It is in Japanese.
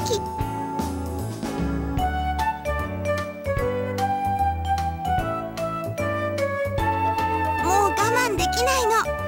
き。もう我慢できないの。